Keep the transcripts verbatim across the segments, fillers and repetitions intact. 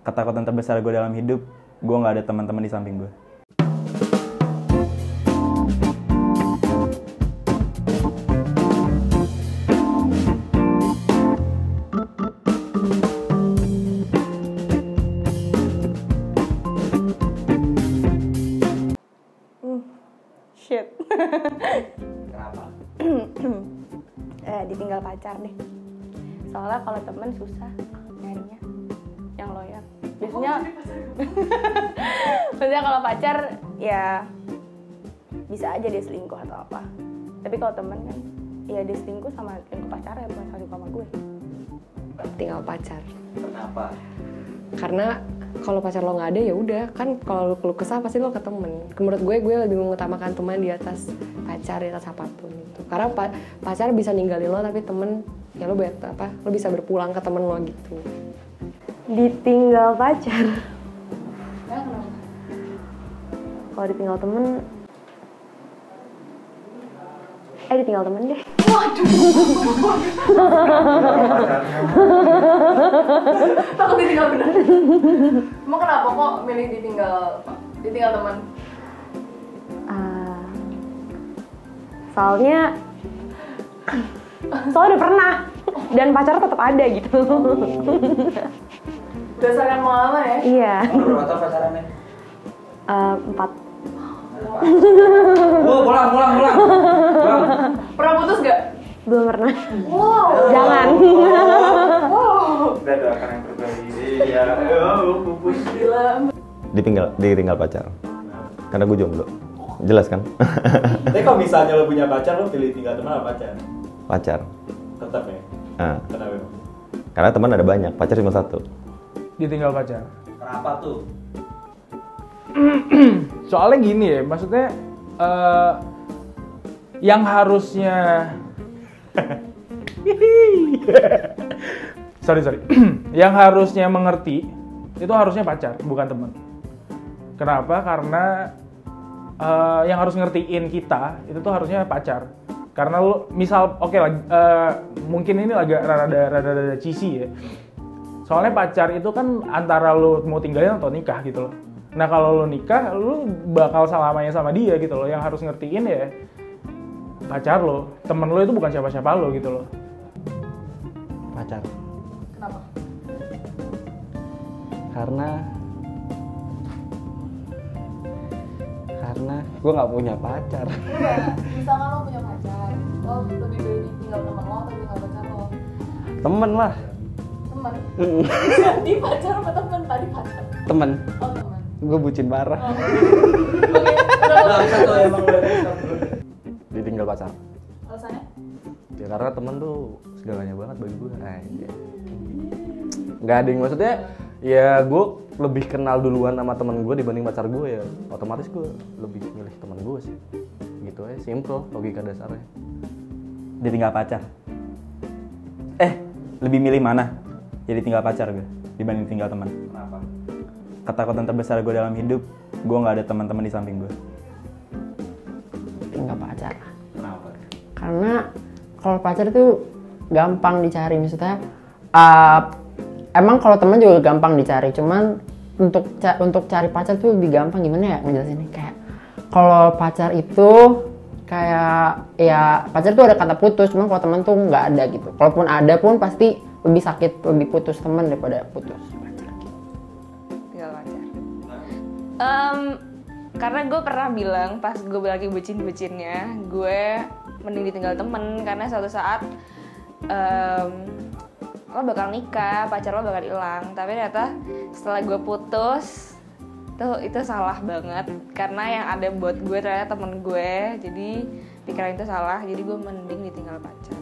Ketakutan terbesar gue dalam hidup, gue nggak ada teman-teman di samping gue. Shit. Kenapa? eh, ditinggal pacar deh. Soalnya kalau temen susah nyarinya yang loyal. Biasanya, biasanya kalau pacar ya bisa aja dia selingkuh atau apa. Tapi kalau temen kan, ya dia selingkuh sama selingkuh pacarnya, bukan selingkuh sama gue. Tinggal pacar. Kenapa? Karena kalau pacar lo nggak ada ya udah kan, kalau lo kesah pasti lo ke temen. Menurut gue gue lebih mengutamakan teman di atas pacar, di atas apapun itu. Karena pa pacar bisa ninggalin lo, tapi temen ya lo bet apa lo bisa berpulang ke temen lo gitu. Ditinggal pacar. Kalau ditinggal temen, eh ditinggal temen deh. Waduh. Takut ditinggal bener. Emang kenapa kok milih ditinggal ditinggal teman? Uh, soalnya, soalnya udah pernah dan pacar tetap ada gitu. Berdasarkan pengalaman ya? Iya. Berapa tahun pacarannya? Uh, empat. Oh, pulang, pulang, pulang. Pulang. Pernah putus gak? Belum pernah. Wow. Jangan. Wow. Udah doakan yang terbaik. Iya. Oh, pupus. Gila. Ditinggal, ditinggal pacar. Karena gue jomblo. Jelas kan? Tapi kalau misalnya lo punya pacar, lo pilih tinggal teman atau pacar? Pacar. Tetap ya? Nah, Kenapa? karena teman ada banyak, pacar cuma satu. Ditinggal pacar. Kenapa tuh? Soalnya gini ya, maksudnya uh, yang harusnya sorry sorry, yang harusnya mengerti itu harusnya pacar, bukan teman. Kenapa? Karena uh, yang harus ngertiin kita itu tuh harusnya pacar. Karena lo misal oke okay lah, uh, mungkin ini agak rada rada rada cheesy ya. Soalnya pacar itu kan antara lo mau tinggalin atau nikah gitu loh. Nah kalau lo nikah, lo bakal selamanya sama dia gitu loh. Yang harus ngertiin ya pacar lo. Temen lo itu bukan siapa-siapa lo gitu loh. Pacar. Kenapa? Karena karena gue nggak punya pacar. Misalkan lo punya pacar, lo lebih baik ditinggal temen lo atau tinggal pacar lo? Temen lah. Temen? Jadi pacar apa temen? Tadi pacar. Temen. Oh temen. Gue bucin parah. Oh. Oke, Nah, satu emang lo. Ditinggal pacar. alasannya? Ya karena temen tuh segalanya banget bagi gue. Aja. Nggak ada yang maksudnya. Ya gue lebih kenal duluan sama temen gue dibanding pacar gue, ya otomatis gue lebih milih temen gue sih. Gitu aja, simple logika dasarnya. Ditinggal pacar. Eh, lebih milih mana? Jadi tinggal pacar gue dibanding tinggal teman. Kenapa? Ketakutan terbesar gue dalam hidup, gue nggak ada teman-teman di samping gue. Tinggal pacar. Kenapa? Karena kalau pacar itu gampang dicari, maksudnya uh, emang kalau teman juga gampang dicari, cuman untuk ca untuk cari pacar tuh lebih gampang. Gimana ya ngejelasinnya, kayak kalau pacar itu kayak ya pacar tuh ada kata putus, cuman kalau teman tuh nggak ada gitu. Kalaupun ada pun pasti lebih sakit, lebih putus teman daripada putus pacar. Tinggal pacar. Um, karena gue pernah bilang pas gue lagi bucin-bucinnya, gue mending ditinggal temen karena suatu saat um, lo bakal nikah, pacar lo bakal hilang. Tapi ternyata setelah gue putus, tuh itu salah banget. Karena yang ada buat gue ternyata temen gue. Jadi pikiran itu salah, jadi gue mending ditinggal pacar.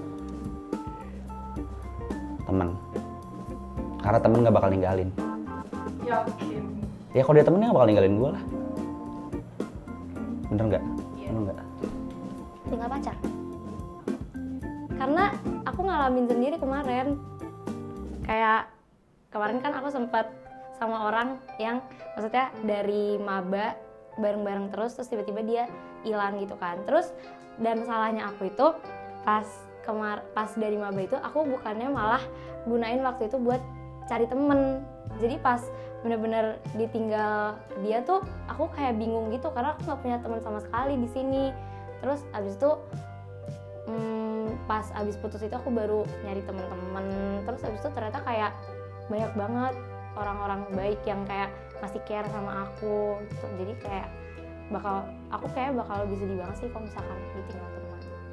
Temen. Karena temen gak bakal ninggalin. Yakin? Ya kalau dia temennya gak bakal ninggalin gue lah. Bener gak? Iya. Bener gak? Tinggal pacar. Karena aku ngalamin sendiri kemarin. Kayak kemarin kan aku sempat sama orang yang maksudnya dari maba bareng-bareng terus terus tiba-tiba dia hilang gitu kan. Terus dan salahnya aku itu pas kemar pas dari maba itu aku bukannya malah gunain waktu itu buat cari temen. Jadi pas bener-bener ditinggal dia tuh aku kayak bingung gitu karena aku nggak punya teman sama sekali di sini. Terus abis itu hmm, pas abis putus itu aku baru nyari teman-teman. Terus abis itu ternyata kayak banyak banget orang-orang baik yang kayak masih care sama aku gitu. Jadi kayak bakal aku kayak bakal lebih sedih banget sih kalau misalkan ditinggal teman.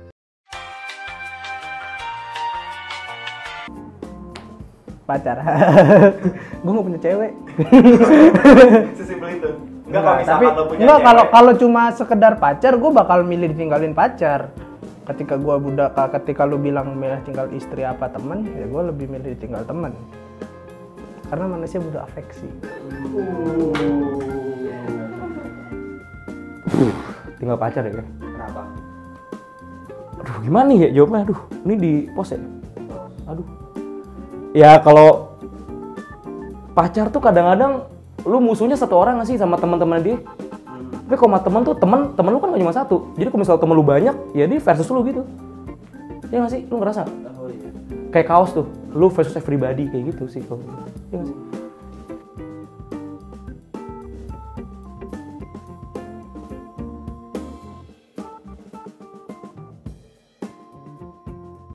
Pacar. Gue gak punya cewek. Sesimpel itu. Enggak kalau misalkan tapi lo punya enggak kalau cewek. kalau cuma sekedar pacar, gue bakal milih ditinggalin pacar. Ketika gue budak, ketika lu bilang milih tinggal istri apa teman, ya gue lebih milih tinggal teman. Karena manusia butuh afeksi. Uh, tinggal pacar ya. Kenapa? Aduh, gimana nih ya jawabnya? Aduh, ini di pos ya. Aduh. Ya kalau pacar tuh kadang-kadang lu musuhnya satu orang nggak sih sama teman-teman dia. Tapi kalau sama teman tuh teman teman lu kan gak cuma satu. Jadi kalau misalnya teman lu banyak, ya dia versus lu gitu. Ya nggak sih? Lu ngerasa? Oh iya. Kayak kaos tuh, lu versus everybody kayak gitu sih kalau. Ya nggak sih?